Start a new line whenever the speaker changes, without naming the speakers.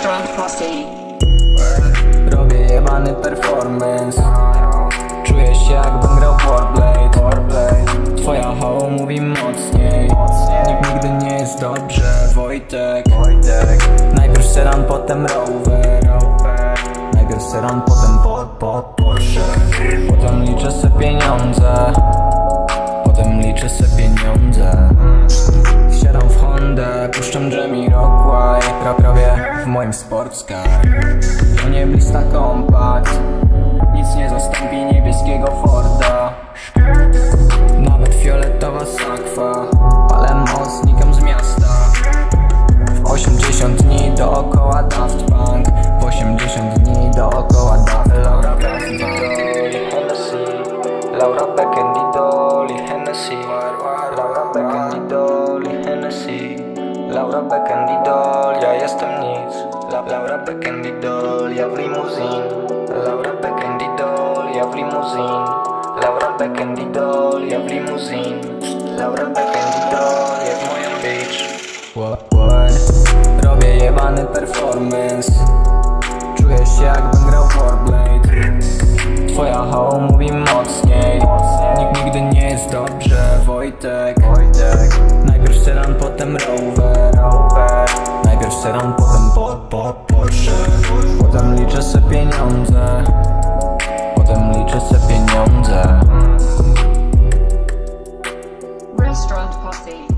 Restaurant Posse.
Robię jebany performance. Czuję się jakbym grał Warblade. Twoja halo mówi mocniej. Nikt nigdy nie jest dobrze, Wojtek. Najpierw sedan, potem rower. Najpierw sedan, potem Porsche. Potem liczę se pieniądze. Wsiadam w Hondę, puszczam Jamiroquai. Prawie w moim sportscar. To nie blista kompakt. Nic nie zastąpi niebieskiego Forda. Nawet fioletowa sakwa. Palę moc, znikam z miasta. W 80 dni dookoła Daft Punk. W 80 dni dookoła Daft Punk. Laura Beckendidol i Hennessy. Laura Beckendidol i Hennessy. Laura Beckendidol, ja jestem nic. Laura Beckendidol, ja w limuzin. Laura Beckendidol, ja w limuzin. Laura Beckendidol, ja w limuzin. Laura Beckendidol, jak moja bitch. Robię jebany performance. Czuję się jakbym grał Warblade. Twoja halo mówi mocniej. Nikt nigdy nie jest dobrze, Wojtek. Najpierw sedan, potem rower. Najpierw sedan, potem Porsche. Potem liczę se pieniądze.
Restaurant Posse.